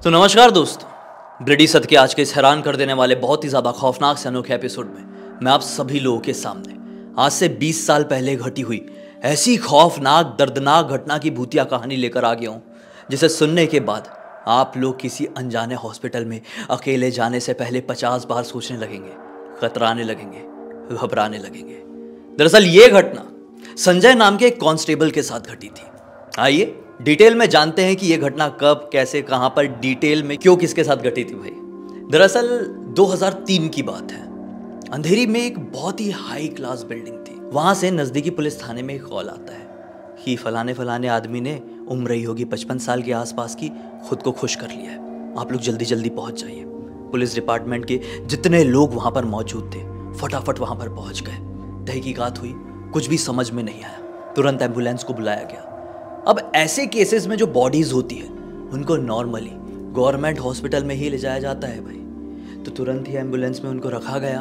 तो नमस्कार दोस्तों, ब्लडी सत के आज के इस हैरान कर देने वाले बहुत ही ज़्यादा खौफनाक से अनोखे एपिसोड में मैं आप सभी लोगों के सामने आज से 20 साल पहले घटी हुई ऐसी खौफनाक दर्दनाक घटना की भूतिया कहानी लेकर आ गया हूँ, जिसे सुनने के बाद आप लोग किसी अनजाने हॉस्पिटल में अकेले जाने से पहले 50 बार सोचने लगेंगे, कतराने लगेंगे, घबराने लगेंगे। दरअसल ये घटना संजय नाम के एक कांस्टेबल के साथ घटी थी। आइए डिटेल में जानते हैं कि यह घटना कब, कैसे, कहां पर, डिटेल में क्यों, किसके साथ घटी थी भाई। दरअसल 2003 की बात है। अंधेरी में एक बहुत ही हाई क्लास बिल्डिंग थी। वहां से नजदीकी पुलिस थाने में एक कॉल आता है कि फलाने आदमी ने उम्र रही होगी 55 साल के आसपास की, खुद को खुश कर लिया है, आप लोग जल्दी जल्दी पहुंच जाइए। पुलिस डिपार्टमेंट के जितने लोग वहां पर मौजूद थे फटाफट वहां पर पहुंच गए। तहकीकात हुई, कुछ भी समझ में नहीं आया, तुरंत एम्बुलेंस को बुलाया गया। अब ऐसे केसेस में जो बॉडीज होती है उनको नॉर्मली गवर्नमेंट हॉस्पिटल में ही ले जाया जाता है भाई, तो तुरंत ही एम्बुलेंस में उनको रखा गया।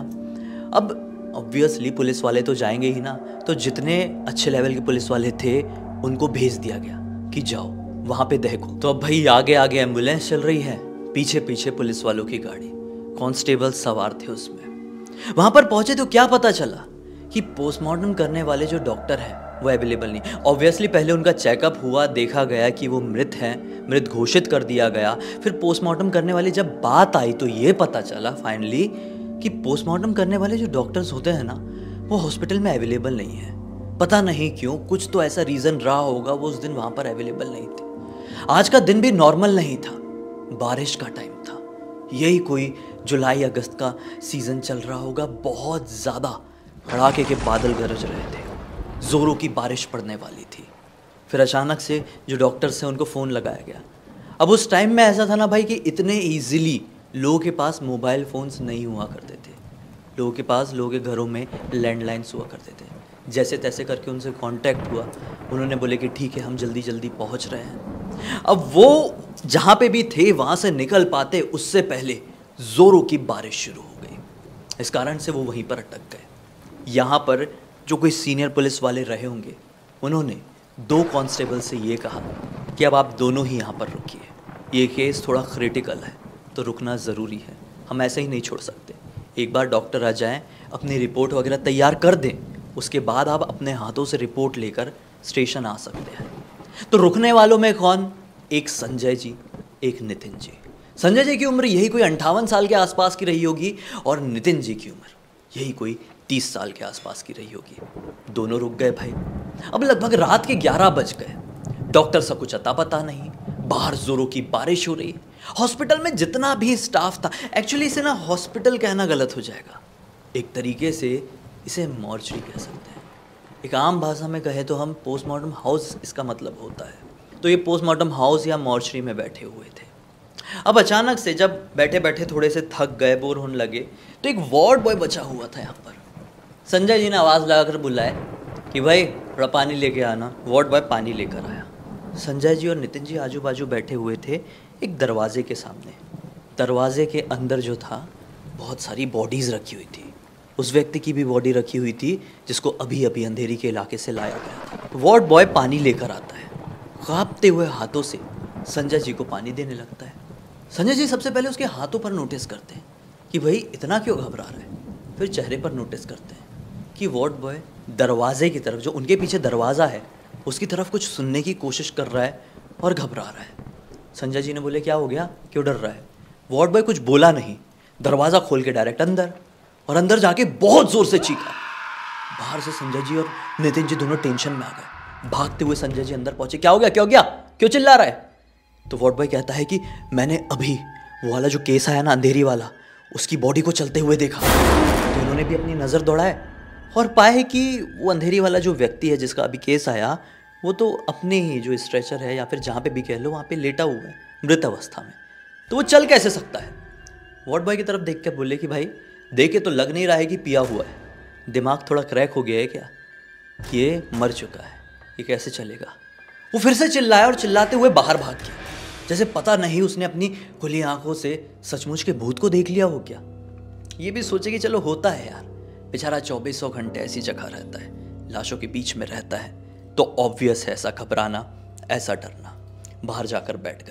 अब ऑब्वियसली पुलिस वाले तो जाएंगे ही ना, तो जितने अच्छे लेवल के पुलिस वाले थे उनको भेज दिया गया कि जाओ वहां पे देखो। तो अब भाई आगे आगे एम्बुलेंस चल रही है, पीछे पीछे पुलिस वालों की गाड़ी, कांस्टेबल सवार थे उसमें। वहां पर पहुंचे तो क्या पता चला कि पोस्टमार्टम करने वाले जो डॉक्टर हैं वो अवेलेबल नहीं। ऑब्वियसली पहले उनका चेकअप हुआ, देखा गया कि वो मृत हैं, मृत घोषित कर दिया गया। फिर पोस्टमार्टम करने वाली जब बात आई तो ये पता चला फाइनली कि पोस्टमार्टम करने वाले जो डॉक्टर्स होते हैं ना वो हॉस्पिटल में अवेलेबल नहीं है। पता नहीं क्यों, कुछ तो ऐसा रीज़न रहा होगा, वो उस दिन वहाँ पर अवेलेबल नहीं थे। आज का दिन भी नॉर्मल नहीं था, बारिश का टाइम था, यही कोई जुलाई अगस्त का सीज़न चल रहा होगा। बहुत ज़्यादा कड़ाके के बादल गरज रहे थे, जोरों की बारिश पड़ने वाली थी। फिर अचानक से जो डॉक्टर्स हैं उनको फ़ोन लगाया गया। अब उस टाइम में ऐसा था ना भाई कि इतने इजीली लोगों के पास मोबाइल फ़ोन्स नहीं हुआ करते थे। लोगों के पास, लोगों के घरों में लैंडलाइंस हुआ करते थे। जैसे तैसे करके उनसे कांटेक्ट हुआ, उन्होंने बोले कि ठीक है हम जल्दी जल्दी पहुंच रहे हैं। अब वो जहाँ पे भी थे वहाँ से निकल पाते उससे पहले ज़ोरों की बारिश शुरू हो गई। इस कारण से वो वहीं पर अटक गए। यहाँ पर जो कोई सीनियर पुलिस वाले रहे होंगे उन्होंने दो कांस्टेबल से ये कहा कि अब आप दोनों ही यहाँ पर रुकिए, ये केस थोड़ा क्रिटिकल है तो रुकना ज़रूरी है, हम ऐसे ही नहीं छोड़ सकते। एक बार डॉक्टर आ जाएं, अपनी रिपोर्ट वगैरह तैयार कर दें, उसके बाद आप अपने हाथों से रिपोर्ट लेकर स्टेशन आ सकते हैं। तो रुकने वालों में कौन? एक संजय जी, एक नितिन जी। संजय जी की उम्र यही कोई 58 साल के आसपास की रही होगी और नितिन जी की उम्र यही कोई 30 साल के आसपास की रही होगी। दोनों रुक गए भाई। अब लगभग रात के 11 बज गए, डॉक्टर सा कुछ अता पता नहीं, बाहर जोरों की बारिश हो रही है। हॉस्पिटल में जितना भी स्टाफ था, एक्चुअली इसे ना हॉस्पिटल कहना गलत हो जाएगा, एक तरीके से इसे मॉर्चरी कह सकते हैं। एक आम भाषा में कहे तो हम पोस्टमार्टम हाउस इसका मतलब होता है। तो ये पोस्टमार्टम हाउस या मॉर्चरी में बैठे हुए थे। अब अचानक से जब बैठे बैठे थोड़े से थक गए, बोर होने लगे, तो एक वार्ड बॉय बचा हुआ था यहाँ पर। संजय जी ने आवाज़ लगाकर बुलाया कि भाई थोड़ा पानी लेके आना। वार्ड बॉय पानी लेकर आया। संजय जी और नितिन जी आजू बाजू बैठे हुए थे एक दरवाजे के सामने। दरवाजे के अंदर जो था बहुत सारी बॉडीज़ रखी हुई थी। उस व्यक्ति की भी बॉडी रखी हुई थी जिसको अभी अभी अंधेरी के इलाके से लाया गया था। वार्ड बॉय पानी लेकर आता है, कांपते हुए हाथों से संजय जी को पानी देने लगता है। संजय जी सबसे पहले उसके हाथों पर नोटिस करते हैं कि भाई इतना क्यों घबरा रहा है। फिर चेहरे पर नोटिस करते हैं कि वार्ड बॉय दरवाजे की तरफ, जो उनके पीछे दरवाज़ा है, उसकी तरफ कुछ सुनने की कोशिश कर रहा है और घबरा रहा है। संजय जी ने बोले क्या हो गया, क्यों डर रहा है? वार्ड बॉय कुछ बोला नहीं, दरवाज़ा खोल के डायरेक्ट अंदर, और अंदर जाके बहुत ज़ोर से चीखा। बाहर से संजय जी और नितिन जी दोनों टेंशन में आ गए। भागते हुए संजय जी अंदर पहुंचे। क्या हो गया, क्या हो गया, क्यों चिल्ला रहा है? तो वार्ड बॉय कहता है कि मैंने अभी वो वाला जो केस आया ना अंधेरी वाला, उसकी बॉडी को चलते हुए देखा। तो इन्होंने भी अपनी नज़र दौड़ाए और पाए कि वो अंधेरी वाला जो व्यक्ति है जिसका अभी केस आया, वो तो अपने ही जो स्ट्रेचर है या फिर जहाँ पे भी कह लो वहाँ पे लेटा हुआ है मृत अवस्था में। तो वो चल कैसे सकता है? वार्ड बॉय की तरफ देख के बोले कि भाई देखे तो लग नहीं रहा है कि पिया हुआ है, दिमाग थोड़ा क्रैक हो गया है क्या, कि ये मर चुका है, ये कैसे चलेगा? वो फिर से चिल्लाया और चिल्लाते हुए बाहर भाग गया, जैसे पता नहीं उसने अपनी खुली आंखों से सचमुच के भूत को देख लिया हो क्या। ये भी सोचे कि चलो होता है यार, बेचारा 2400 घंटे ऐसी जगह रहता है, लाशों के बीच में रहता है, तो ऑब्वियस है ऐसा घबराना, ऐसा डरना। बाहर जाकर बैठ गए।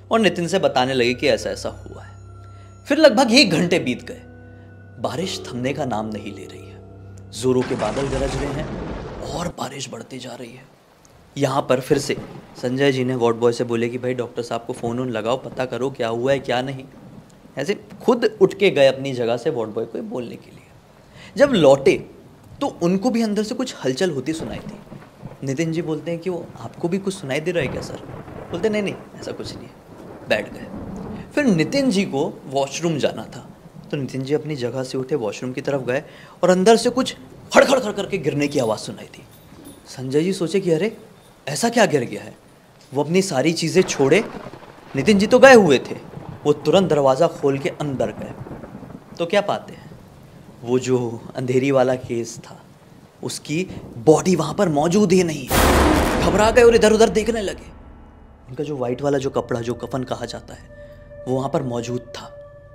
और नितिन से बताने लगे कि ऐसा ऐसा हुआ है। फिर लगभग 1 घंटे बीत गए। बारिश थमने का नाम नहीं ले रही है। जोरों के बादल गरज रहे हैं और बारिश बढ़ती जा रही है। यहाँ पर फिर से संजय जी ने वार्ड बॉय से बोले कि भाई डॉक्टर साहब को फ़ोन वोन लगाओ, पता करो क्या हुआ है क्या नहीं। ऐसे खुद उठ के गए अपनी जगह से वार्ड बॉय को बोलने के लिए। जब लौटे तो उनको भी अंदर से कुछ हलचल होती सुनाई थी। नितिन जी बोलते हैं कि वो आपको भी कुछ सुनाई दे रहा है क्या सर? बोलते नहीं ऐसा कुछ नहीं है। बैठ गए। फिर नितिन जी को वॉशरूम जाना था, तो नितिन जी अपनी जगह से उठे वॉशरूम की तरफ गए और अंदर से कुछ खड़खड़ खड़ करके गिरने की आवाज़ सुनाई थी। संजय जी सोचे कि अरे ऐसा क्या गिर गया है। वो अपनी सारी चीज़ें छोड़े, नितिन जी तो गए हुए थे, वो तुरंत दरवाज़ा खोल के अंदर गए। तो क्या पाते हैं, वो जो अंधेरी वाला केस था उसकी बॉडी वहाँ पर मौजूद ही नहीं है। घबरा गए और इधर उधर देखने लगे। उनका जो वाइट वाला जो कपड़ा जो कफन कहा जाता है वो वहाँ पर मौजूद था।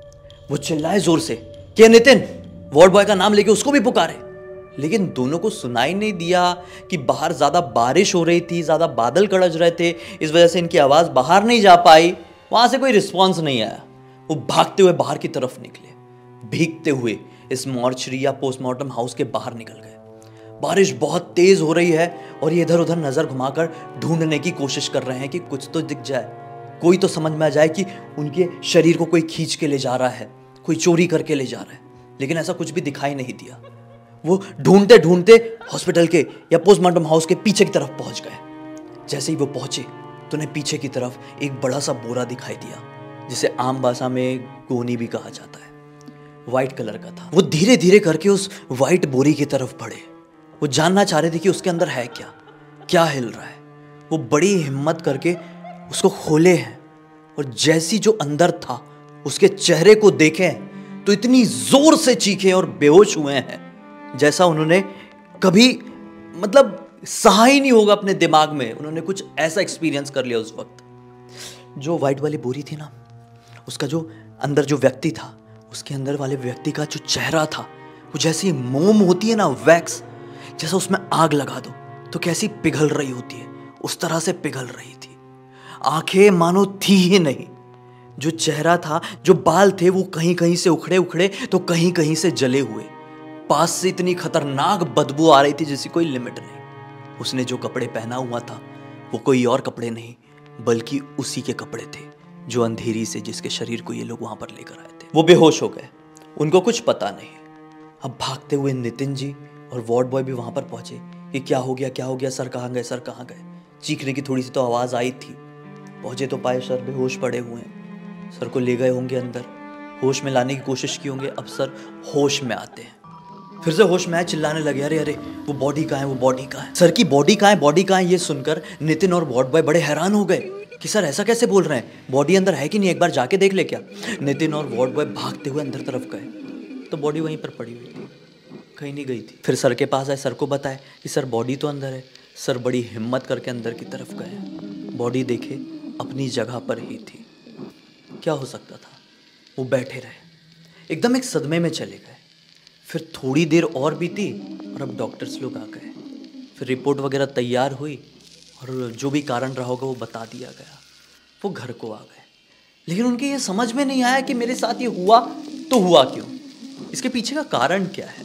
वो चिल्लाए जोर से कि नितिन, वार्ड बॉय का नाम लेके उसको भी पुकारे, लेकिन दोनों को सुनाई नहीं दिया कि बाहर ज़्यादा बारिश हो रही थी, ज़्यादा बादल गरज रहे थे, इस वजह से इनकी आवाज़ बाहर नहीं जा पाई। वहाँ से कोई रिस्पॉन्स नहीं आया। वो भागते हुए बाहर की तरफ निकले, भीगते हुए इस मॉर्चरी या पोस्टमार्टम हाउस के बाहर निकल गए। बारिश बहुत तेज़ हो रही है और ये इधर उधर नज़र घुमाकर ढूंढने की कोशिश कर रहे हैं कि कुछ तो दिख जाए, कोई तो समझ में आ जाए कि उनके शरीर को कोई खींच के ले जा रहा है, कोई चोरी करके ले जा रहा है। लेकिन ऐसा कुछ भी दिखाई नहीं दिया। वो ढूंढते ढूंढते हॉस्पिटल के या पोस्टमार्टम हाउस के पीछे की तरफ पहुंच गए। जैसे ही वो पहुंचे तो उन्हें पीछे की तरफ एक बड़ा सा बोरा दिखाई दिया, जिसे आम भाषा में गोनी भी कहा जाता है। वाइट कलर का था। वो धीरे धीरे करके उस वाइट बोरी की तरफ बढ़े। वो जानना चाह रहे थे कि उसके अंदर है क्या, क्या हिल रहा है। वो बड़ी हिम्मत करके उसको खोले हैं और जैसी जो अंदर था उसके चेहरे को देखें तो इतनी जोर से चीखे और बेहोश हुए हैं जैसा उन्होंने कभी सहा ही नहीं होगा अपने दिमाग में। उन्होंने कुछ ऐसा एक्सपीरियंस कर लिया उस वक्त। जो वाइट वाली बोरी थी ना, उसका जो अंदर जो व्यक्ति था, उसके अंदर वाले व्यक्ति का जो चेहरा था वो जैसी मोम होती है ना, वैक्स, जैसा उसमें आग लगा दो तो कैसी पिघल रही होती है, उस तरह से पिघल रही थी। आंखें मानो थी ही नहीं। जो चेहरा था, जो बाल थे, वो कहीं कहीं से उखड़े उखड़े तो कहीं कहीं से जले हुए। पास से इतनी खतरनाक बदबू आ रही थी जिसकी कोई लिमिट नहीं। उसने जो कपड़े पहना हुआ था वो कोई और कपड़े नहीं बल्कि उसी के कपड़े थे जो अंधेरी से जिसके शरीर को ये लोग वहां पर लेकर आए थे। वो बेहोश हो गए, उनको कुछ पता नहीं। अब भागते हुए नितिन जी और वार्ड बॉय भी वहां पर पहुंचे कि क्या हो गया सर कहाँ गए, सर कहाँ गए। चीखने की थोड़ी सी तो आवाज़ आई थी। पहुंचे तो पाए सर बेहोश पड़े हुए हैं। सर को ले गए होंगे अंदर, होश में लाने की कोशिश की होंगे। अब सर होश में आते हैं, फिर से होश में आए, चिल्लाने लगे अरे अरे वो बॉडी कहाँ है, वो बॉडी कहाँ है, सर की बॉडी कहाँ है, बॉडी कहाँ है। ये सुनकर नितिन और वार्ड बॉय बड़े हैरान हो गए कि सर ऐसा कैसे बोल रहे हैं, बॉडी अंदर है कि नहीं, एक बार जाके देख ले क्या। नितिन और वार्ड बॉय भागते हुए अंदर तरफ गए तो बॉडी वहीं पर पड़ी हुई थी, कहीं नहीं गई थी। फिर सर के पास आए, सर को बताया कि सर बॉडी तो अंदर है। सर बड़ी हिम्मत करके अंदर की तरफ गए, बॉडी देखे अपनी जगह पर ही थी। क्या हो सकता था। वो बैठे रहे, एकदम एक सदमे में चले गए। फिर थोड़ी देर और बीती और अब डॉक्टर्स लोग आ गए। फिर रिपोर्ट वगैरह तैयार हुई और जो भी कारण रहा होगा वो बता दिया गया। वो घर को आ गए, लेकिन उनके ये समझ में नहीं आया कि मेरे साथ ये हुआ तो हुआ क्यों, इसके पीछे का कारण क्या है।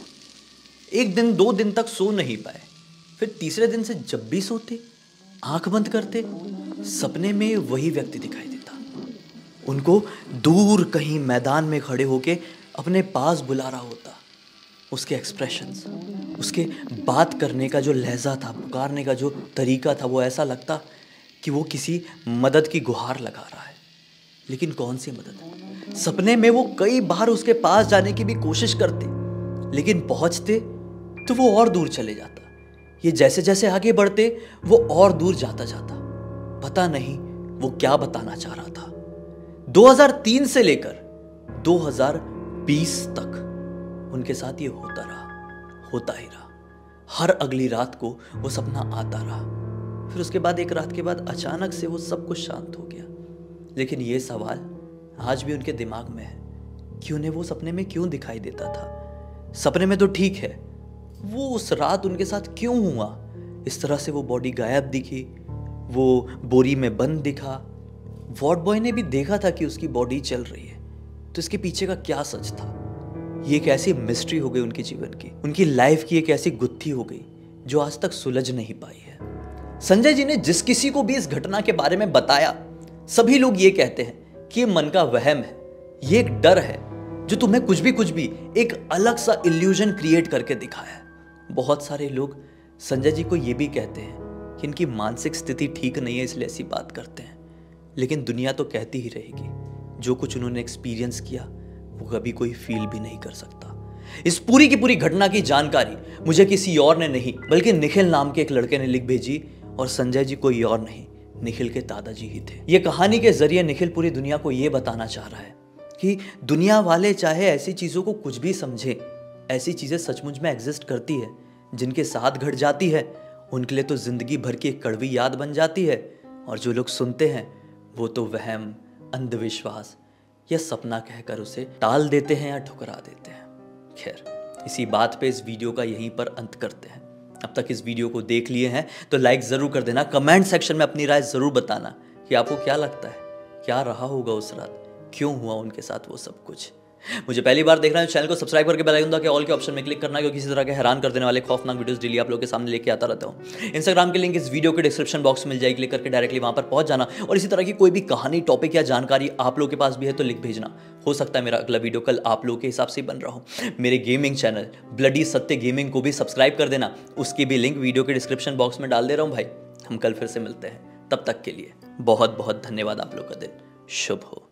1 दिन 2 दिन तक सो नहीं पाए। फिर तीसरे दिन से जब भी सोते, आंख बंद करते, सपने में वही व्यक्ति दिखाई देता। उनको दूर कहीं मैदान में खड़े होके अपने पास बुला रहा होता। उसके एक्सप्रेशंस, उसके बात करने का जो लहजा था, पुकारने का जो तरीका था, वो ऐसा लगता कि वो किसी मदद की गुहार लगा रहा है। लेकिन कौन सी मदद। सपने में वो कई बार उसके पास जाने की भी कोशिश करते, लेकिन पहुंचते तो वो और दूर चले जाता। ये जैसे जैसे आगे बढ़ते वो और दूर जाता जाता। पता नहीं वो क्या बताना चाह रहा था। 2003 से लेकर 2020 तक उनके साथ ये होता रहा, होता ही रहा। हर अगली रात को वो सपना आता रहा। फिर उसके बाद एक रात के बाद अचानक से वो सब कुछ शांत हो गया। लेकिन ये सवाल आज भी उनके दिमाग में है कि उन्हें वो सपने में क्यों दिखाई देता था। सपने में तो ठीक है, वो उस रात उनके साथ क्यों हुआ। इस तरह से वो बॉडी गायब दिखी, वो बोरी में बंद दिखा, वार्ड बॉय ने भी देखा था कि उसकी बॉडी चल रही है, तो इसके पीछे का क्या सच था? ये एक ऐसी मिस्ट्री हो गई उनके जीवन की, उनकी लाइफ की एक ऐसी गुत्थी हो गई जो आज तक सुलझ नहीं पाई है। संजय जी ने जिस किसी को भी इस घटना के बारे में बताया, सभी लोग ये कहते हैं कि ये मन का वहम है, ये एक डर है जो तुम्हें कुछ भी एक अलग सा इल्यूजन क्रिएट करके दिखाया है। बहुत सारे लोग संजय जी को ये भी कहते हैं कि इनकी मानसिक स्थिति ठीक नहीं है, इसलिए ऐसी बात करते हैं। लेकिन दुनिया तो कहती ही रहेगी, जो कुछ उन्होंने एक्सपीरियंस किया वो कभी कोई फील भी नहीं कर सकता। इस पूरी की पूरी घटना की जानकारी मुझे किसी और ने नहीं बल्कि निखिल नाम के एक लड़के ने लिख भेजी, और संजय जी कोई और नहीं, निखिल के दादाजी ही थे। ये कहानी के जरिए निखिल पूरी दुनिया को ये बताना चाह रहा है कि दुनिया वाले चाहे ऐसी चीजों को कुछ भी समझे, ऐसी चीजें सचमुच में एग्जिस्ट करती है। जिनके साथ घट जाती है उनके लिए तो जिंदगी भर की एक कड़वी याद बन जाती है, और जो लोग सुनते हैं वो तो वहम, अंधविश्वास या सपना कहकर उसे टाल देते हैं या ठुकरा देते हैं। खैर, इसी बात पे इस वीडियो का यहीं पर अंत करते हैं। अब तक इस वीडियो को देख लिए हैं तो लाइक जरूर कर देना, कमेंट सेक्शन में अपनी राय जरूर बताना कि आपको क्या लगता है, क्या रहा होगा उस रात, क्यों हुआ उनके साथ वो सब कुछ। मुझे पहली बार देखना है, चैनल को सब्सक्राइब करके बेल आइकन दबा के ऑल के ऑप्शन में क्लिक करना, क्योंकि इसी तरह के हैरान कर देने वाले खौफनाक वीडियोस डेली आप लोगों के सामने लेके आता रहता हूं। इंस्टाग्राम की लिंक इस वीडियो के डिस्क्रिप्शन बॉक्स में मिल जाएगी, क्लिक करके डायरेक्टली वहां पर पहुंच जाना। और इसी तरह की कोई भी कहानी, टॉपिक या जानकारी आप लोगों के पास भी है तो लिख भेजना। हो सकता है मेरा अगला वीडियो कल आप लोगों के हिसाब से बन रहा हो। मेरे gaming channel bloody Satya gaming को भी सब्सक्राइब कर देना, उसकी भी लिंक वीडियो के डिस्क्रिप्शन बॉक्स में डाल दे रहा हूं भाई। हम कल फिर से मिलते हैं, तब तक के लिए बहुत बहुत धन्यवाद। आप लोग का दिन शुभ हो।